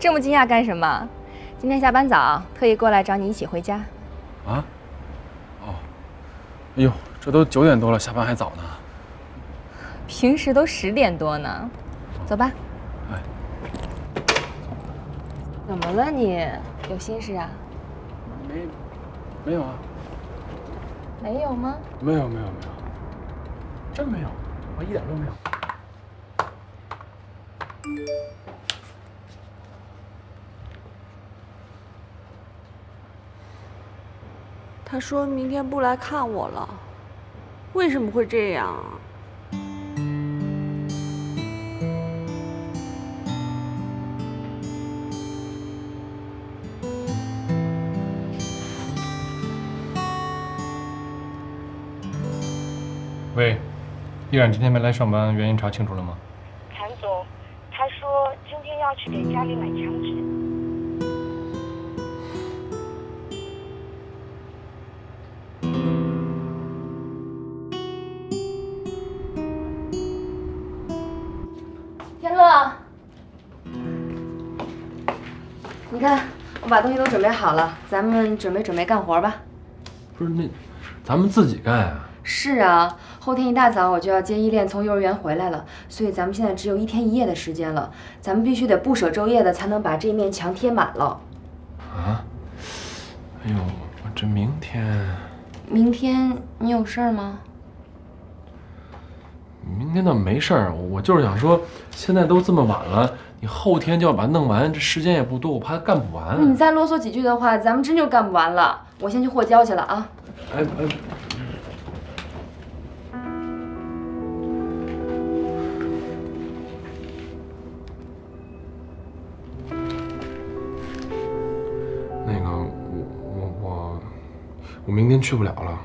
这么惊讶干什么？今天下班早，特意过来找你一起回家。 啊？哦，哎呦，这都9点多了，下班还早呢。 平时都10点多呢。走吧。 哎。 怎么了你？有心事啊？ 没有啊。 没有吗？ 没有，真没有，我一点都没有。 他说明天不来看我了，为什么会这样啊？ 喂，依然今天没来上班，原因查清楚了吗？ 谭总，他说今天要去给家里买墙纸。 天乐，你看我把东西都准备好了，咱们准备干活吧。 不是那，咱们自己干呀。 是啊，后天一大早我就要接依恋从幼儿园回来了，所以咱们现在只有1天1夜的时间了，咱们必须得不舍昼夜的才能把这面墙贴满了。 啊？哎呦，这明天…… 明天你有事儿吗？ 明天倒没事儿，我就是想说，现在都这么晚了，你后天就要把它弄完，这时间也不多，我怕干不完。 你再啰嗦几句的话，咱们真就干不完了。我先去货交去了啊。 哎。那个，我明天去不了了。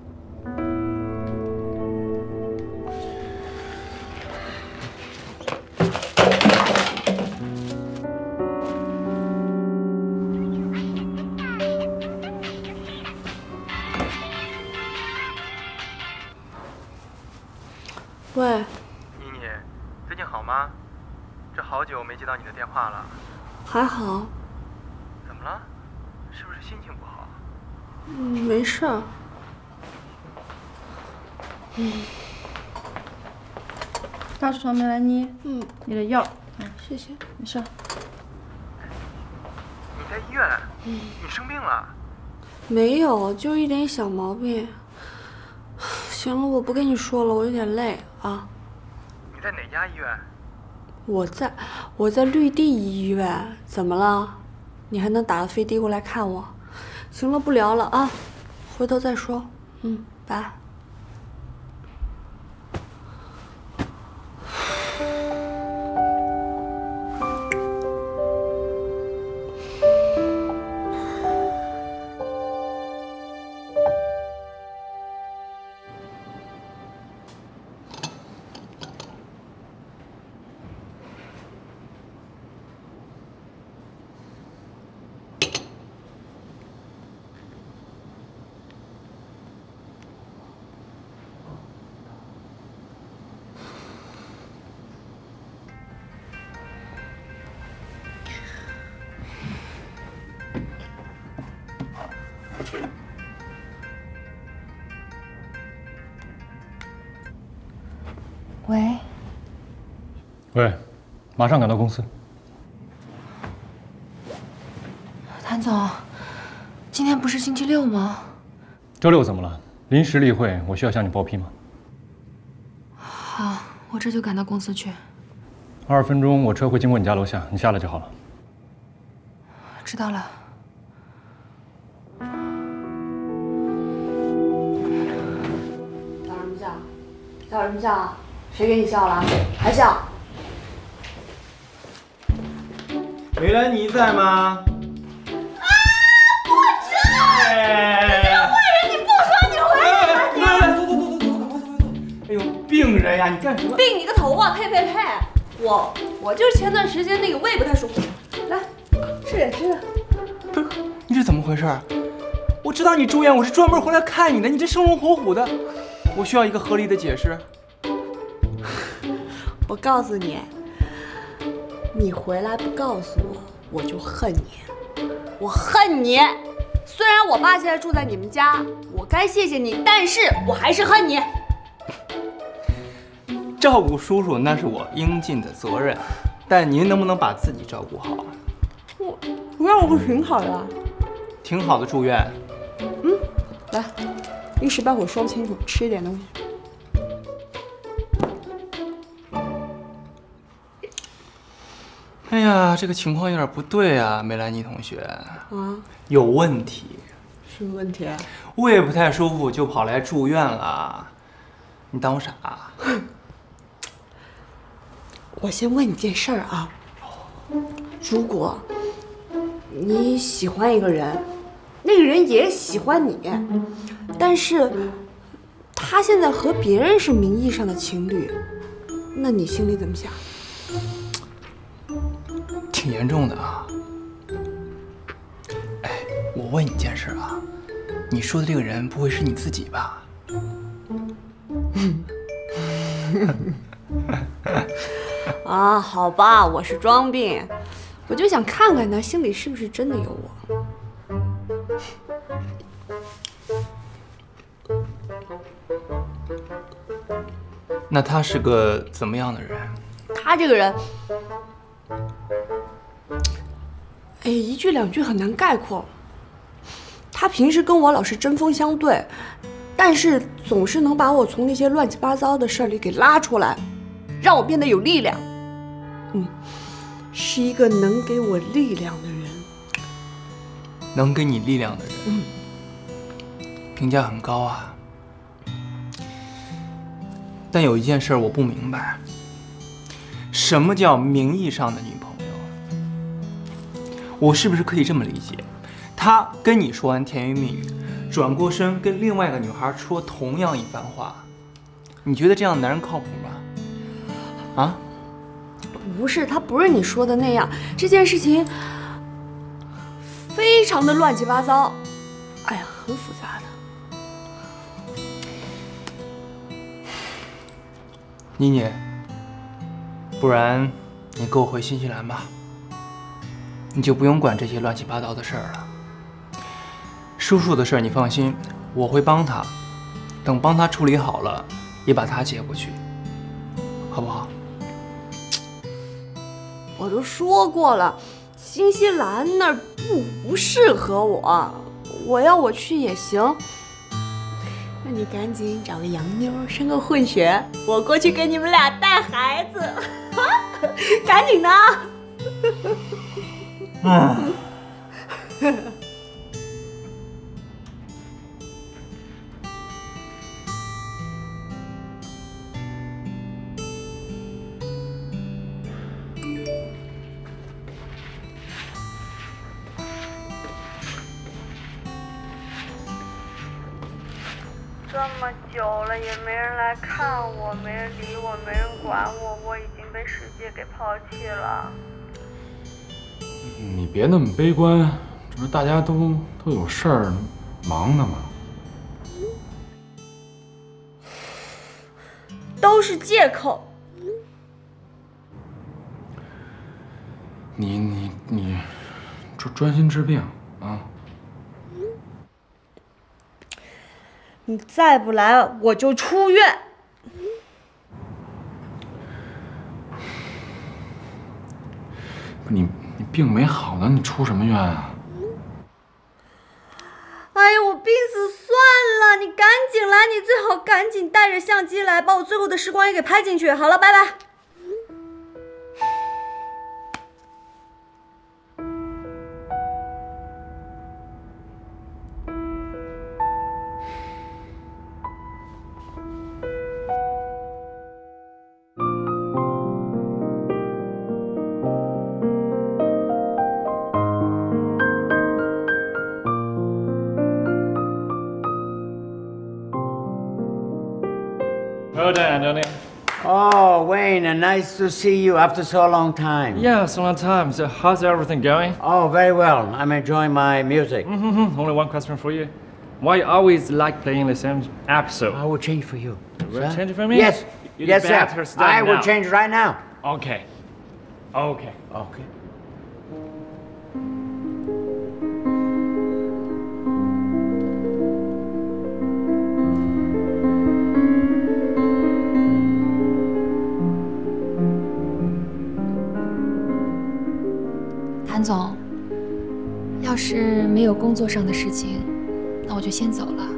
喂， 妮妮，最近好吗？这好久没接到你的电话了。 还好。 怎么了？是不是心情不好？ 没事儿。 大肠梅兰妮，你的药， 谢谢。 没事。 你在医院？你生病了？ 没有，就一点小毛病。行了，我不跟你说了，我有点累啊。 你在哪家医院？ 我在绿地医院，怎么了？你还能打个飞的过来看我？行了，不聊了啊，回头再说。拜。 喂， 喂，马上赶到公司。 谭总，今天不是星期6吗？ 周6怎么了？临时例会，我需要向你报批吗？ 好，我这就赶到公司去。 20分钟，我车会经过你家楼下，你下来就好了。 知道了。 笑什么笑？笑什么笑？谁给你笑了？还笑？ 梅兰妮在吗？ 啊！不知！你这个坏人，你不说你回来！ 来，走！哎呦，病人呀，你干什么？ 病你个头啊！呸！我就是前段时间那个胃不太舒服。来，吃点吃的。 不是，你这怎么回事？我知道你住院，我是专门回来看你的，你这生龙活虎的，我需要一个合理的解释。 我告诉你，你回来不告诉我， 我就恨你，我恨你。虽然我爸现在住在你们家，我该谢谢你，但是我还是恨你。 照顾叔叔那是我应尽的责任，但您能不能把自己照顾好？ 我让我不挺好的？ 挺好的，住院。 来，一时半会儿说不清楚，吃一点东西。 哎呀，这个情况有点不对啊，梅兰妮同学。 啊， 有问题。 什么问题啊？ 胃不太舒服就跑来住院了，你当我傻？ 我先问你件事儿啊，如果你喜欢一个人，那个人也喜欢你，但是他现在和别人是名义上的情侣，那你心里怎么想？ 挺严重的啊。哎，我问你件事啊，你说的这个人不会是你自己吧？ 啊，好吧，我是装病，我就想看看他心里是不是真的有我。 那他是个怎么样的人？ 他这个人，哎，一句两句很难概括。他平时跟我老是针锋相对，但是总是能把我从那些乱七八糟的事儿里给拉出来，让我变得有力量。是一个能给我力量的人。 能给你力量的人，评价很高啊。但有一件事我不明白，什么叫名义上的女朋友？我是不是可以这么理解？他跟你说完甜言蜜语，转过身跟另外一个女孩说同样一番话，你觉得这样的男人靠谱吗？啊？ 不是，他不是你说的那样。这件事情非常的乱七八糟，哎呀，很复杂的。 妮妮，不然你跟我回新西兰吧，你就不用管这些乱七八糟的事儿了。叔叔的事儿你放心，我会帮他，等帮他处理好了，也把他接过去，好不好？ 我都说过了，新西兰那儿不适合我，我去也行。那你赶紧找个洋妞，生个混血，我过去给你们俩带孩子，赶紧的啊！ 这么久了也没人来看我，没人理我，没人管我，我已经被世界给抛弃了。 你别那么悲观，这不是大家都有事儿忙呢吗？ 都是借口。 你专心治病啊！ 你再不来，我就出院。 你病没好呢，你出什么院啊？ 哎呀，我病死算了，你赶紧来，你最好赶紧带着相机来，把我最后的时光也给拍进去。好了，拜拜。 Well done, Johnny. Oh, Wayne, nice to see you after so long time. Yeah, it's a long time. So how's everything going? Oh, very well. I'm enjoying my music. Only one question for you. Why you always like playing the same episode? I will change for you. Will Sir? change it for me? Yes. You Yes, better sir. start I will now. change right now. Okay. Okay. Okay. 谭总，要是没有工作上的事情，那我就先走了。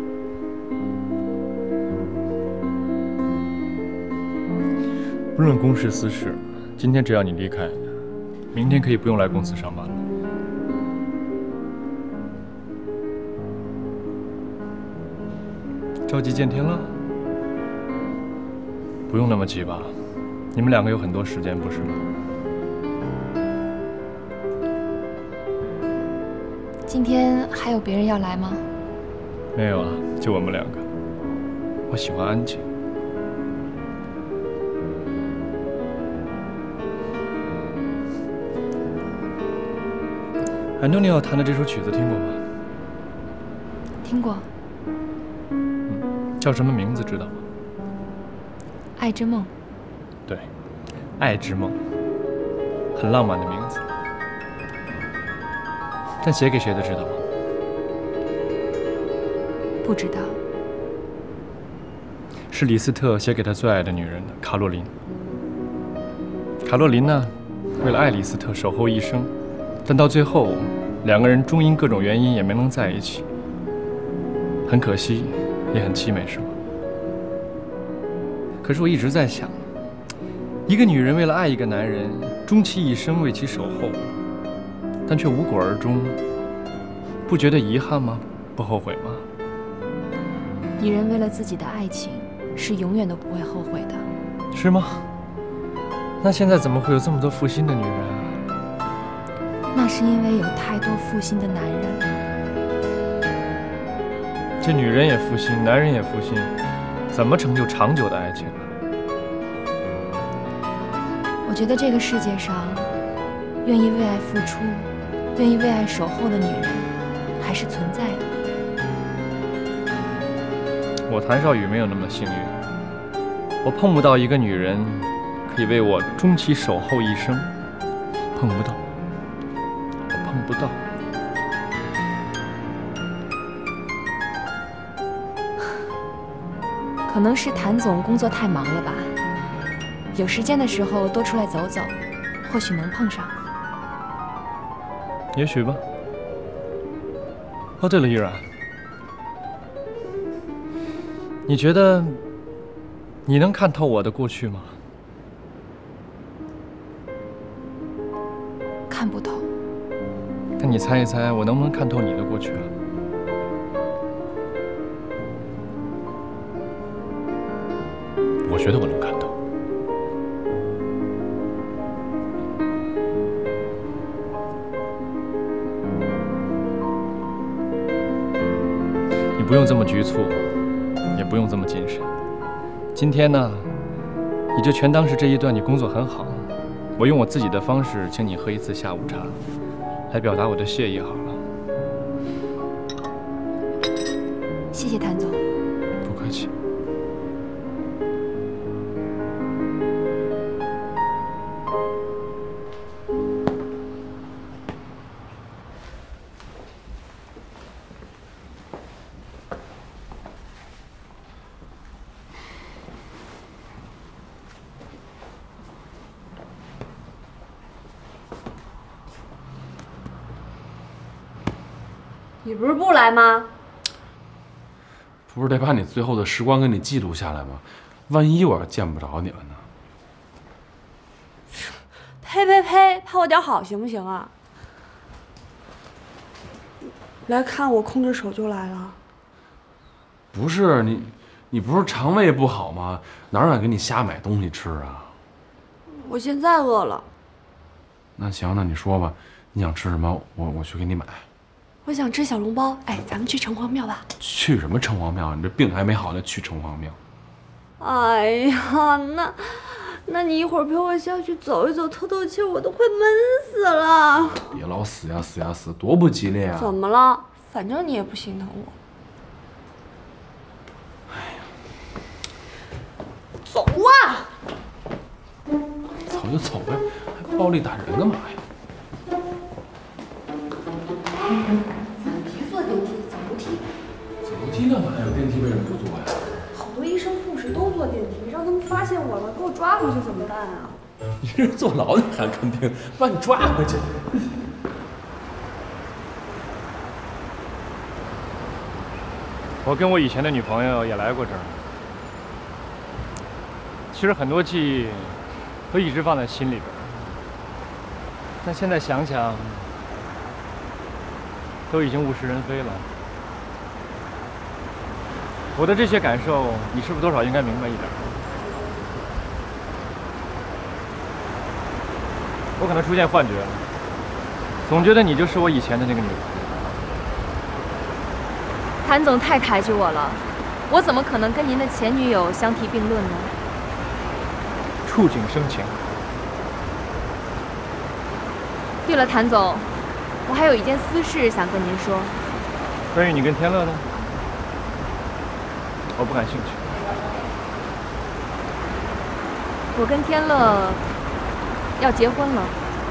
不论公事私事，今天只要你离开，明天可以不用来公司上班了。着急见天了？不用那么急吧，你们两个有很多时间，不是吗？ 今天还有别人要来吗？ 没有啊，就我们两个。我喜欢安静。安东尼奥弹的这首曲子听过吗？ 听过。 叫什么名字知道吗？ 爱之梦。 对，爱之梦，很浪漫的名字。但写给谁的知道吗？ 不知道。 是李斯特写给他最爱的女人的卡洛琳。卡洛琳呢，为了爱李斯特守候一生，但到最后，两个人终因各种原因也没能在一起。很可惜，也很凄美，是吗？可是我一直在想，一个女人为了爱一个男人，终其一生为其守候，但却无果而终，不觉得遗憾吗？不后悔吗？ 女人为了自己的爱情，是永远都不会后悔的。 是吗？那现在怎么会有这么多负心的女人啊？ 那是因为有太多负心的男人。 这女人也负心，男人也负心，怎么成就长久的爱情啊？ 我觉得这个世界上，愿意为爱付出、愿意为爱守候的女人，还是存在的。 我谭少宇没有那么幸运，我碰不到一个女人可以为我终其守候一生，碰不到，我碰不到。 可能是谭总工作太忙了吧，有时间的时候多出来走走，或许能碰上。 也许吧。哦，对了，依然，你觉得你能看透我的过去吗？ 看不透。 那你猜一猜，我能不能看透你的过去啊？我觉得我能看透。你不用这么局促，也不用这么谨慎。今天呢，你就全当是这一段你工作很好，我用我自己的方式请你喝一次下午茶，来表达我的谢意好了。 谢谢谭总。 不客气。 你不是不来吗？ 不是得把你最后的时光给你记录下来吗？万一我要见不着你了呢？ 呸呸呸！怕我点好行不行啊？来看我空着手就来了。 不是你不是肠胃不好吗？哪敢给你瞎买东西吃啊？ 我现在饿了。 那行，那你说吧，你想吃什么？我去给你买。 我想吃小笼包，哎，咱们去城隍庙吧。 去什么城隍庙？你这病还没好呢，去城隍庙。 哎呀，那你一会儿陪我下去走一走，透透气，我都快闷死了。 别老死呀死呀死，多不吉利啊！ 怎么了？反正你也不心疼我。 哎呀， 走啊！ 走就走呗，还暴力打人干嘛呀？ 别坐电梯，走楼梯。 走楼梯干嘛呀？电梯为什么不坐呀？ 好多医生护士都坐电梯，让他们发现我了，给我抓回去怎么办啊？ 你这是坐牢你还看病，把你抓回去。 我跟我以前的女朋友也来过这儿。其实很多记忆都一直放在心里边，但现在想想，都已经物是人非了。我的这些感受，你是不是多少应该明白一点？我可能出现幻觉了，总觉得你就是我以前的那个女朋友。 谭总太抬举我了，我怎么可能跟您的前女友相提并论呢？ 触景生情。 对了，谭总，我还有一件私事想跟您说。 关于你跟天乐的，我不感兴趣。 我跟天乐要结婚了。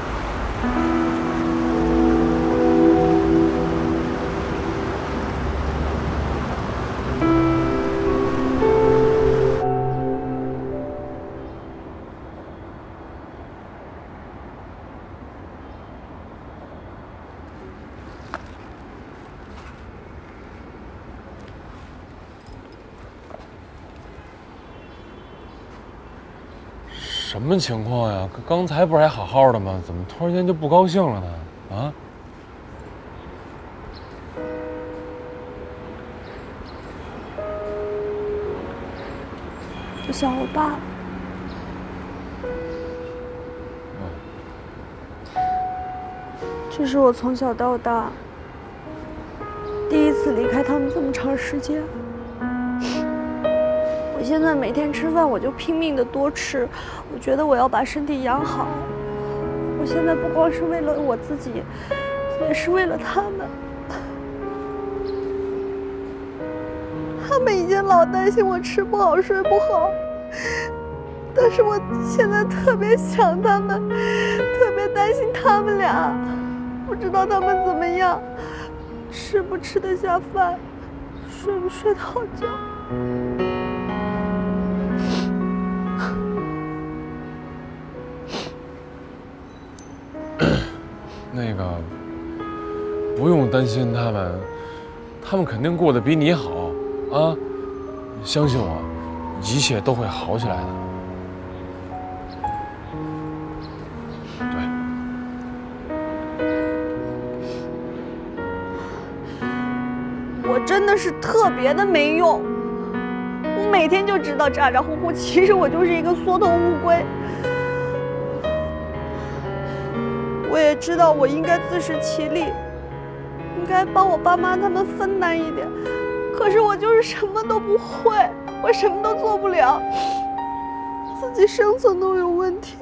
什么情况呀？刚才不是还好好的吗？怎么突然间就不高兴了呢？啊？ 我想我爸。这是我从小到大第一次离开他们这么长时间。我现在每天吃饭我就拼命的多吃，我觉得我要把身体养好。我现在不光是为了我自己，也是为了他们。他们以前老担心我吃不好睡不好，但是我现在特别想他们，特别担心他们俩，不知道他们怎么样，吃不吃得下饭，睡不睡得好觉。 那个，不用担心他们，他们肯定过得比你好啊！相信我，一切都会好起来的。 我真的是特别的没用，我每天就知道咋咋呼呼，其实我就是一个缩头乌龟。我也知道我应该自食其力，应该帮我爸妈他们分担一点，可是我就是什么都不会，我什么都做不了，自己生存都有问题。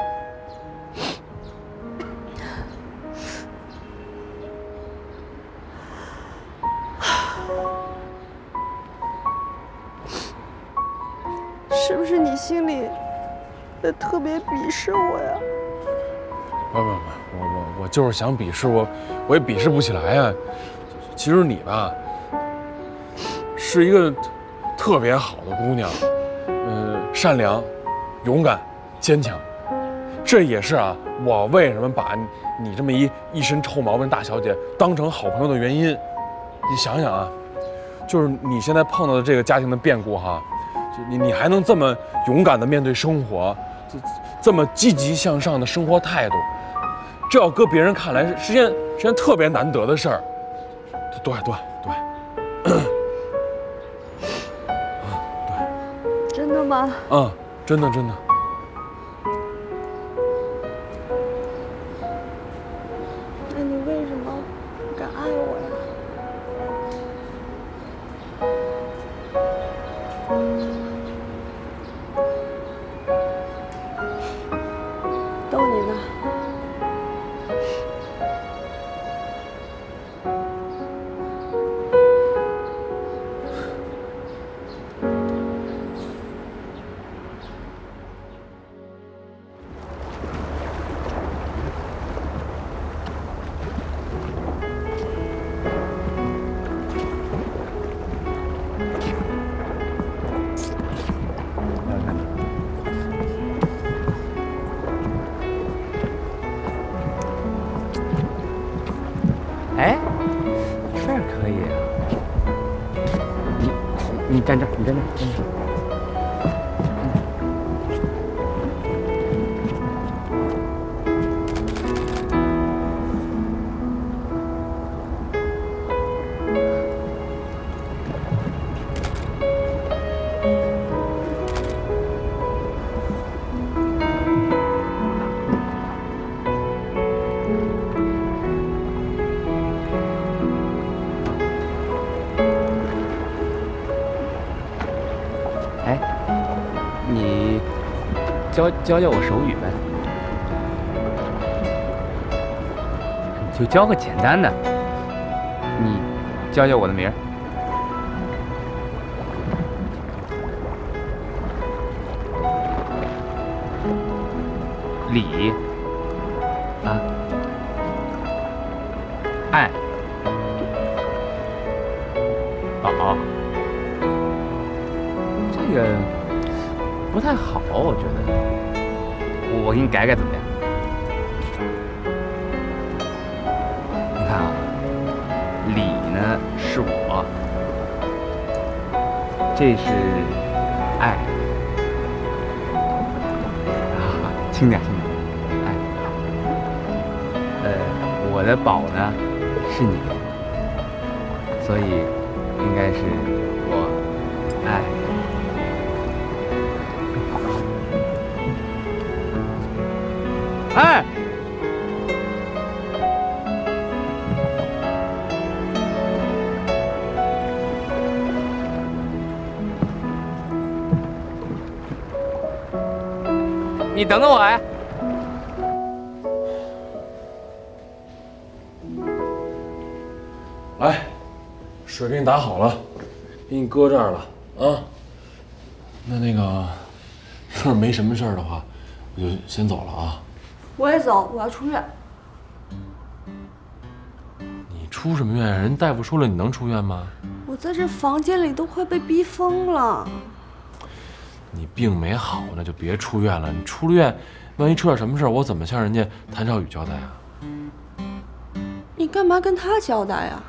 是不是你心里也特别鄙视我呀？ 不，我就是想鄙视我也鄙视不起来呀。其实你吧，是一个特别好的姑娘，善良、勇敢、坚强。这也是啊，我为什么把你这么一身臭毛病大小姐当成好朋友的原因。你想想啊，就是你现在碰到的这个家庭的变故哈，你还能这么勇敢地面对生活，这么积极向上的生活态度。这要搁别人看来是件特别难得的事儿，对， 真的吗？ 嗯，真的。 那你为什么不敢爱我呀？逗你呢。 站这儿，你站这儿，站这儿。教教我手语呗，你就教个简单的。你教教我的名儿。李啊，爱宝，这个不太好，我觉得。我给你改改怎么样？你看啊，李呢是我，这是爱啊，轻点轻点，爱。我的宝呢是你，所以应该是我爱。哎，你等等我呀！ 来，水给你打好了，给你搁这儿了啊。那个，要是没什么事儿的话，我就先走了啊。 我也走，我要出院。 你出什么院？人大夫说了，你能出院吗？ 我在这房间里都快被逼疯了。 你病没好，那就别出院了。你出了院，万一出点什么事儿，我怎么向人家谭少宇交代啊？ 你干嘛跟他交代呀？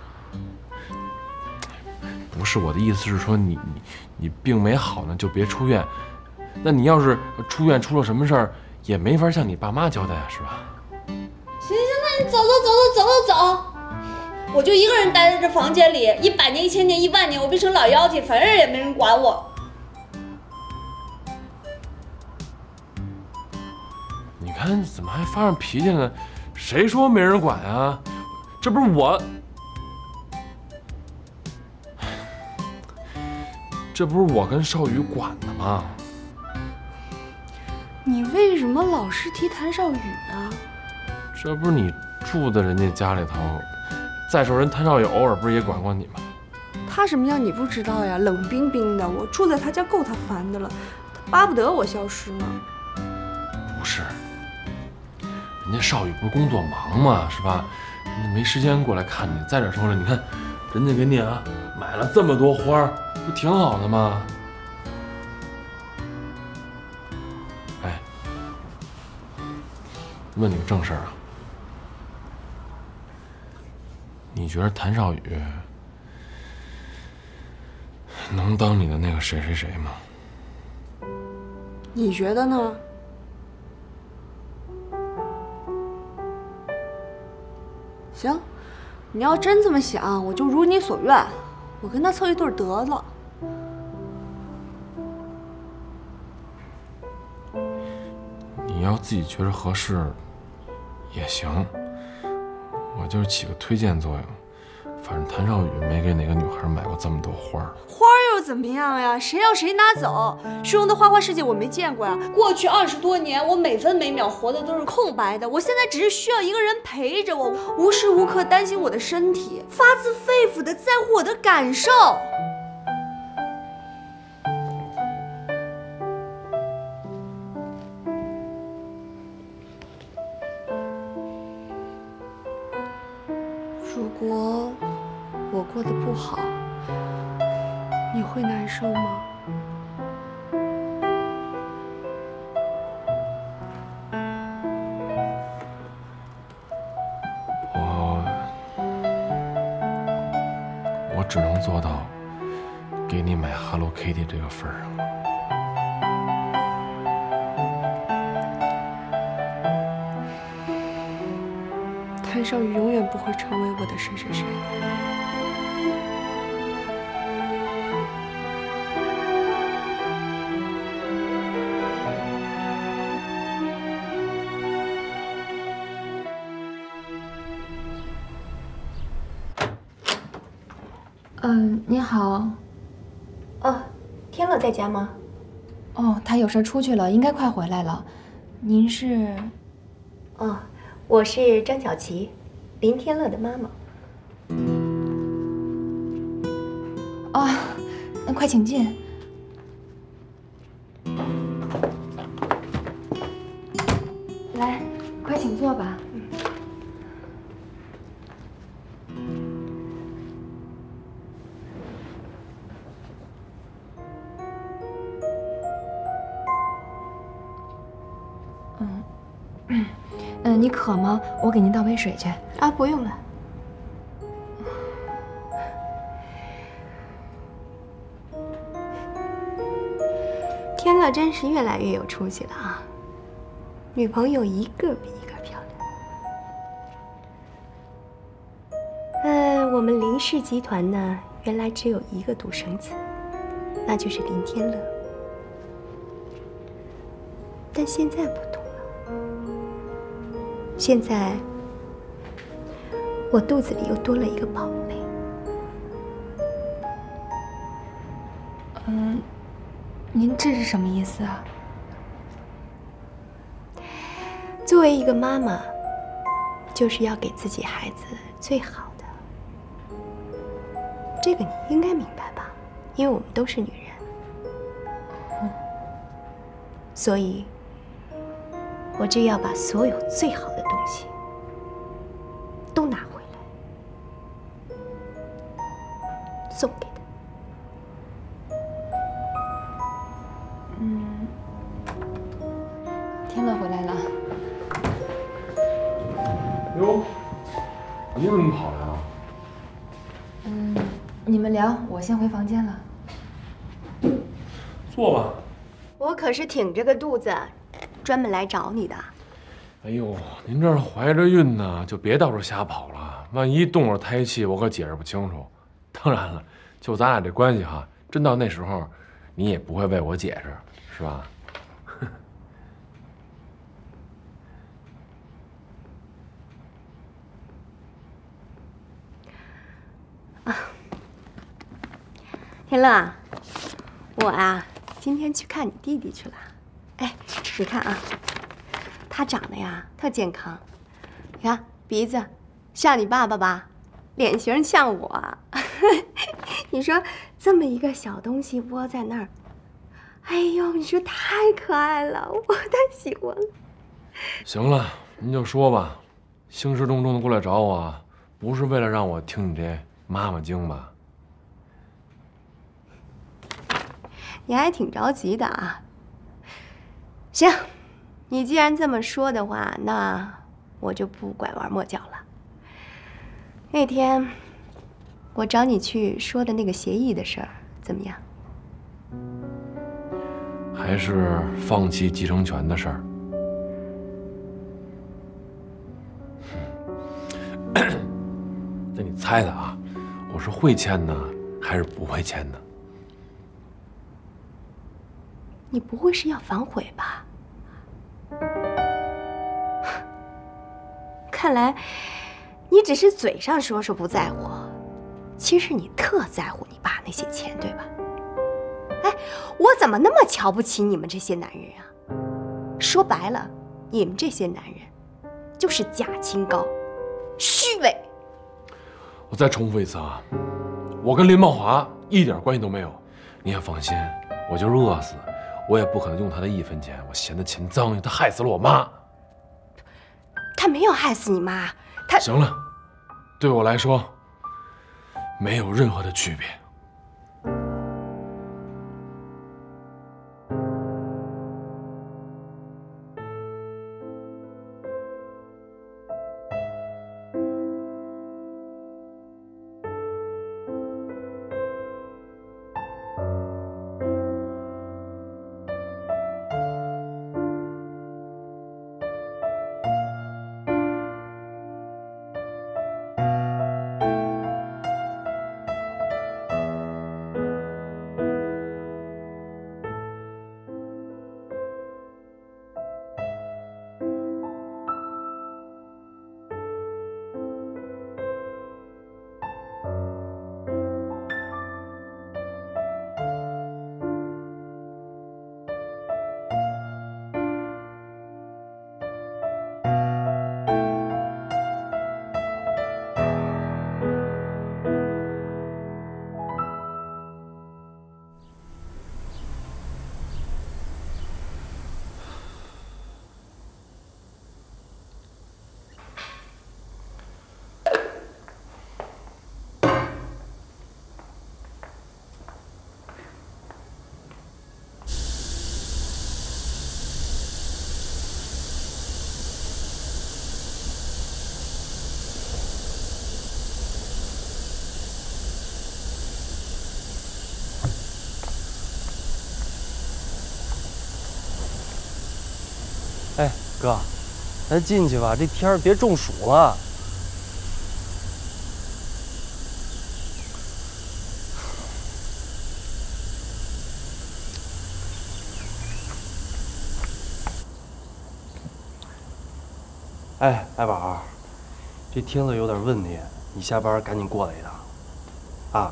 不是，我的意思是说你病没好呢，就别出院。那你要是出院出了什么事儿，也没法向你爸妈交代啊，是吧？ 行，那你走，我就一个人待在这房间里，100年、1000年、10000年，我变成老妖精，反正也没人管我。 你看怎么还发上脾气了？谁说没人管啊？这不是我，这不是我跟少宇管的吗？ 你为什么老是提谭少宇啊？ 这不是你住的人家家里头，再说人谭少宇偶尔不是也管过你吗？ 他什么样你不知道呀？冷冰冰的，我住在他家够他烦的了，他巴不得我消失呢。 不是，人家少宇不是工作忙嘛，是吧？人家没时间过来看你。再者说了，你看，人家给你啊买了这么多花儿，不挺好的吗？哎，问你个正事儿啊，你觉得谭少宇能当你的那个谁谁谁吗？ 你觉得呢？行，你要真这么想，我就如你所愿，我跟他凑一对得了。 你要自己觉得合适也行，我就是起个推荐作用。反正谭少宇没给哪个女孩买过这么多花儿。 花又怎么样呀？谁要谁拿走？虚荣的花花世界我没见过呀。过去20多年，我每分每秒活的都是空白的。我现在只是需要一个人陪着我，无时无刻担心我的身体，发自肺腑的在乎我的感受。如果我过得不好，你会难受吗？ 我只能做到给你买 Hello Kitty 这个份儿上了。 谭少宇永远不会成为我的谁谁谁。 你好。 哦，天乐在家吗？ 哦，他有事出去了，应该快回来了。您是？ 哦，我是张小琪，林天乐的妈妈。 哦，那快请进。来，快请坐吧。你渴吗？我给您倒杯水去。 啊，不用了。天乐真是越来越有出息了啊，女朋友一个比一个漂亮。我们林氏集团呢，原来只有一个独生子，那就是林天乐。但现在不同了，现在我肚子里又多了一个宝贝。 您这是什么意思啊？ 作为一个妈妈，就是要给自己孩子最好的。这个你应该明白吧？因为我们都是女人。所以，我就要把所有最好的东西都拿回来，送给他。 天乐回来了。 哟，你怎么跑来了？ 你们聊，我先回房间了。 坐吧。 我可是挺着个肚子，专门来找你的。 哎呦，您这儿怀着孕呢，就别到处瞎跑了，万一动了胎气，我可解释不清楚。当然了，就咱俩这关系哈，真到那时候，你也不会为我解释，是吧？ 天乐，我啊，今天去看你弟弟去了。哎，你看啊，他长得呀特健康，你看鼻子像你爸爸吧，脸型像我。你说这么一个小东西窝在那儿，哎呦，你说太可爱了，我太喜欢了。 行了，您就说吧，兴师动众的过来找我，不是为了让我听你这妈妈经吧？ 你还挺着急的啊。行，你既然这么说的话，那我就不拐弯抹角了。那天我找你去说的那个协议的事儿怎么样？ 还是放弃继承权的事儿？那你猜的啊，我是会签呢，还是不会签呢？ 你不会是要反悔吧？看来你只是嘴上说说不在乎，其实你特在乎你爸那些钱，对吧？哎，我怎么那么瞧不起你们这些男人啊？说白了，你们这些男人就是假清高，虚伪。 我再重复一次啊，我跟林茂华一点关系都没有，你也放心，我就是饿死，我也不可能用他的1分钱。我嫌他钱脏，他害死了我妈。 他没有害死你妈，他…… 行了，对我来说没有任何的区别。 哥，咱进去吧，这天儿别中暑了。哎，爱宝，这天子有点问题，你下班赶紧过来一趟，啊。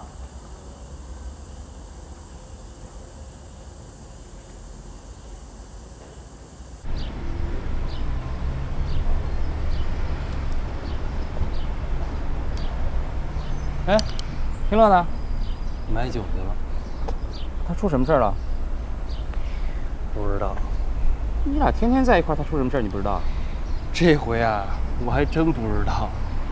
哎，天乐呢？ 买酒去了。 他出什么事儿了？ 不知道。 你俩天天在一块儿，他出什么事儿你不知道？ 这回啊，我还真不知道。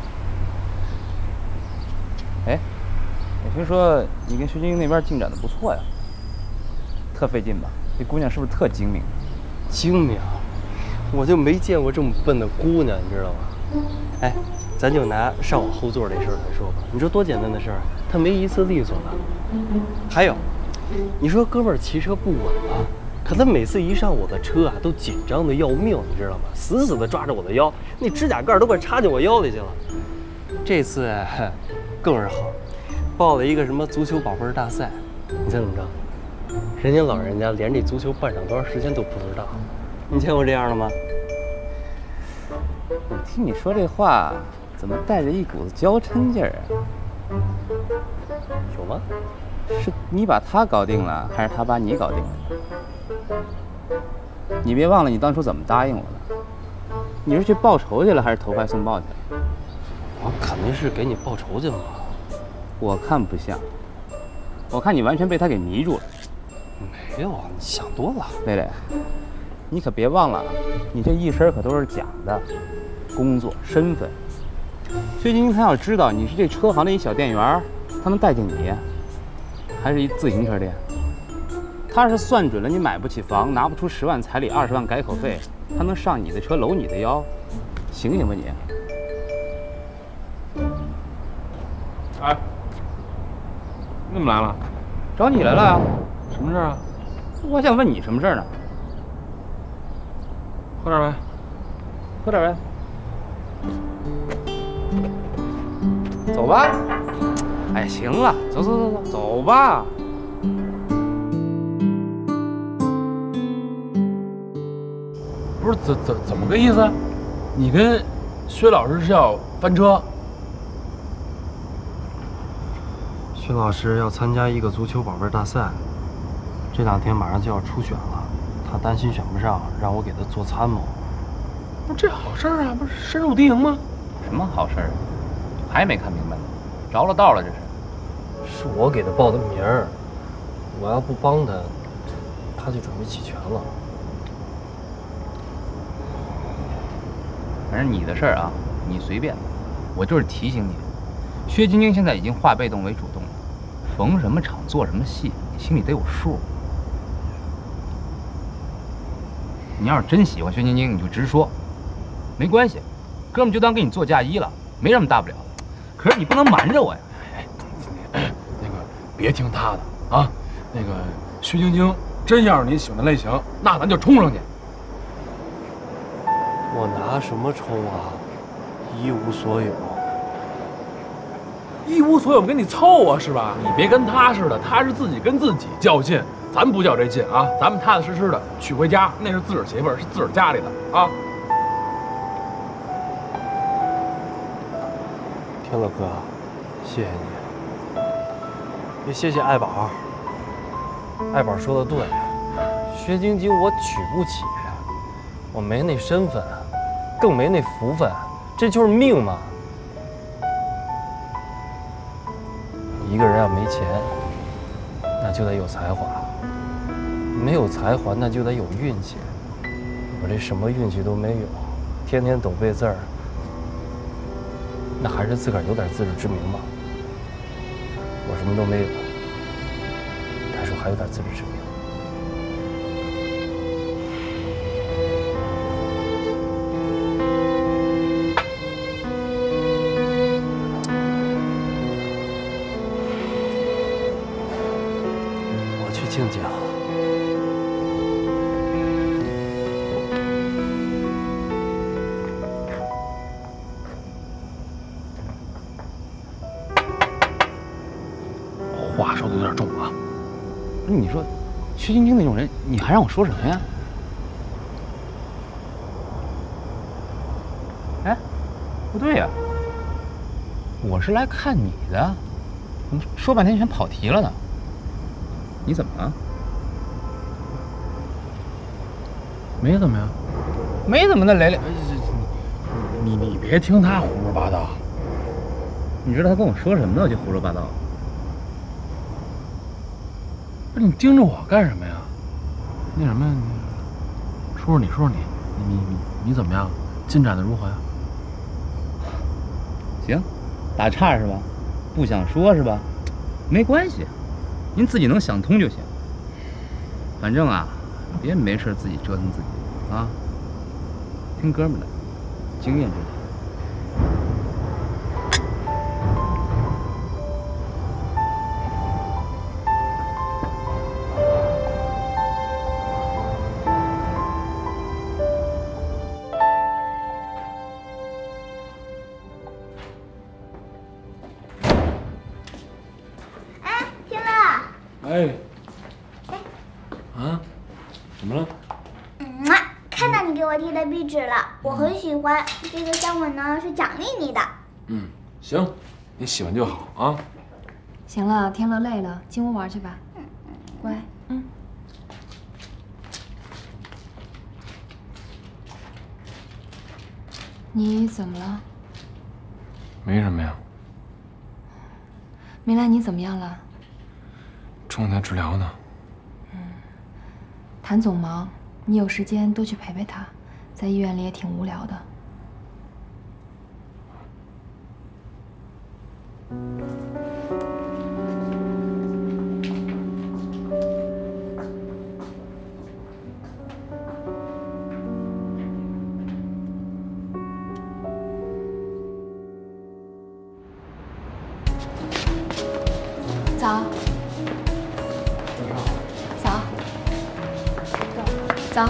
哎，我听说你跟薛晶晶那边进展的不错呀，特费劲吧？这姑娘是不是特精明？ 精明，我就没见过这么笨的姑娘，你知道吗？哎，咱就拿上我后座这事儿来说吧，你说多简单的事儿，她没一次利索的。还有，你说哥们儿骑车不稳了，可他每次一上我的车啊，都紧张的要命，你知道吗？死死的抓着我的腰，那指甲盖都快插进我腰里去了。这次更是好，报了一个什么足球宝贝大赛，你猜怎么着？人家老人家连这足球办上多长时间都不知道，你见过这样的吗？ 我听你说这话，怎么带着一股子娇嗔劲儿啊？ 有吗？ 是你把他搞定了，还是他把你搞定了？你别忘了你当初怎么答应我的。你是去报仇去了，还是投怀送抱去了？ 我肯定是给你报仇去了嘛。 我看不像，我看你完全被他给迷住了。 没有，你想多了。 蕾蕾，你可别忘了，你这一身可都是假的，工作身份。薛晶晶她要知道你是这车行的一小店员，她能待见你，还是一自行车店。她是算准了你买不起房，拿不出10万彩礼，20万改口费，她能上你的车搂你的腰，醒醒吧你！ 哎，你怎么来了？ 找你来了啊！ 什么事啊？ 我想问你什么事呢？ 喝点呗。 喝点呗。走吧。哎，行了，走吧。 不是怎么个意思？你跟薛老师是要翻车？ 薛老师要参加一个足球宝贝大赛，这2天马上就要初选了，他担心选不上，让我给他做参谋。 那这好事啊，不是深入敌营吗？ 什么好事啊？还没看明白呢，着了道了这是。 是我给他报的名儿，我要不帮他，他就准备弃权了。 反正你的事儿啊，你随便。我就是提醒你，薛晶晶现在已经化被动为主动了，逢什么场做什么戏，你心里得有数。你要是真喜欢薛晶晶，你就直说，没关系，哥们就当给你做嫁衣了，没什么大不了的。可是你不能瞒着我呀。 那个别听他的啊，那个薛晶晶真要是你喜欢的类型，那咱就冲上去。 我拿什么冲啊？一无所有。 一无所有给你凑啊，是吧？你别跟他似的，他是自己跟自己较劲，咱不较这劲啊，咱们踏踏实实的娶回家，那是自个儿媳妇儿，是自个儿家里的啊。 天乐哥，谢谢你，也谢谢爱宝。爱宝说的对，薛晶晶我娶不起，我没那身份，更没那福分，这就是命嘛。一个人要没钱，那就得有才华；没有才华，那就得有运气。我这什么运气都没有，天天抖背字儿，那还是自个儿有点自知之明吧。我什么都没有，但是我还有点自知之明。静静， 的有点重啊。 不是你说，薛晶晶那种人，你还让我说什么呀？哎，不对呀，我是来看你的，怎么说半天全跑题了呢？你怎么了？ 没怎么呀， 没怎么的，蕾蕾， 你别听他胡说八道。 你知道他跟我说什么呢？我就胡说八道。 不是你盯着我干什么呀？那什么，说说你怎么样？进展的如何呀？ 行，打岔是吧？不想说是吧？没关系，您自己能想通就行。反正啊，别没事自己折腾自己啊。听哥们的，经验之谈。 哎，啊，怎么了？ 看到你给我贴的壁纸了，我很喜欢。这个香吻呢是奖励你的。 嗯，行，你喜欢就好啊。 行了，天乐累了，进屋玩去吧。乖，你怎么了？ 没什么呀。 梅兰，你怎么样了？ 正在治疗呢。 谭总忙，你有时间多去陪陪他，在医院里也挺无聊的。早。早。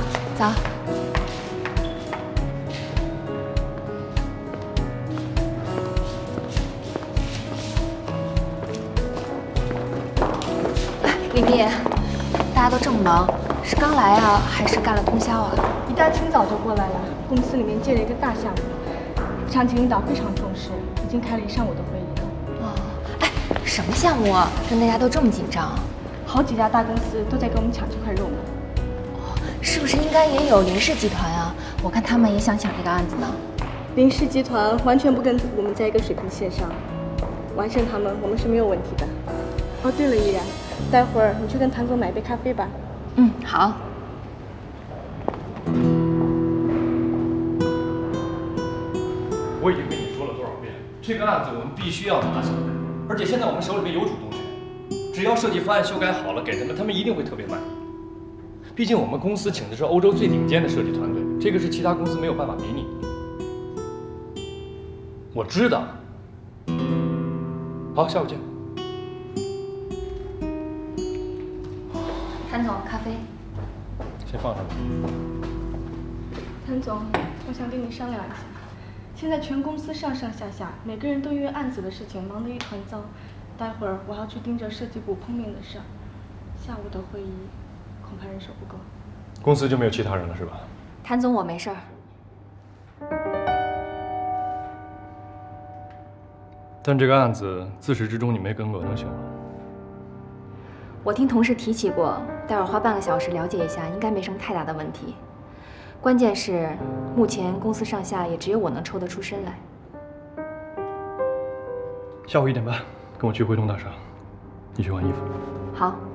李碧，大家都这么忙，是刚来啊，还是干了通宵啊？ 一大清早就过来了。公司里面接了一个大项目，长期领导非常重视，已经开了一上午的会议了。 哦，哎，什么项目啊？让大家都这么紧张？ 好几家大公司都在跟我们抢这块肉呢。 是不是应该也有林氏集团啊？我看他们也想抢这个案子呢。 林氏集团完全不跟我们在一个水平线上，完胜他们我们是没有问题的。哦，对了，依然，待会儿你去跟谭总买一杯咖啡吧。 嗯，好。 我已经跟你说了多少遍，这个案子我们必须要拿下来，而且现在我们手里面有主动权，只要设计方案修改好了给他们，他们一定会特别满意。毕竟我们公司请的是欧洲最顶尖的设计团队，这个是其他公司没有办法比拟的。我知道。好，下午见。 谭总，咖啡。 先放上吧。 谭总，我想跟你商量一下。现在全公司上上下下，每个人都因为案子的事情忙得一团糟。待会儿我还要去盯着设计部碰面的事儿，下午的会议恐怕人手不够。 公司就没有其他人了是吧？ 谭总，我没事儿。 但这个案子自始至终你没跟过，能行吗？ 我听同事提起过，待会儿花半个小时了解一下，应该没什么太大的问题。关键是，目前公司上下也只有我能抽得出身来。 下午1点半，跟我去汇东大厦，你去换衣服。 好。